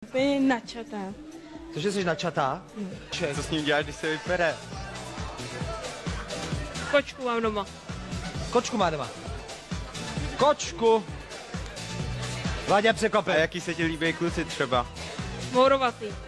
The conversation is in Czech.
Úplně načatá. Cože jsi načatá? Co s ním děláš, když se vypere? Kočku mám doma. Kočku má doma. Kočku! Vláďa A překvapil. jaký se ti líbí kluci třeba? Mourovatý.